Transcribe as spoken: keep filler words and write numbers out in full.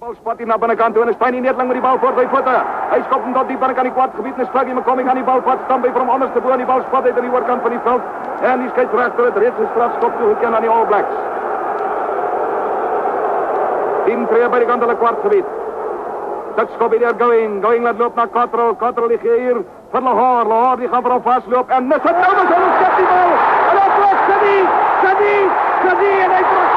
Bal spat hier na binnekant toe en is Stein nie net lang met die bal voor sy voete. Hy skop hom tot die binnekant die kwart gebied en is Pluggy McCormick aan die balpad staan by van onderste bo aan die bal spat uit aan die oorkant van die veld. En die skeieregter het reeds 'n strafskop toegeken aan die All Blacks. tien tree by die kant van die kwart gebied. Dat skop hier going, going laat loop na Cottrell. Cottrell lig hier vir Lahore. Lahore die gaan vir hom vasloop en mis het nou, dis 'n skep die bal. En dit was Sadi, Sadi, Sadi en hy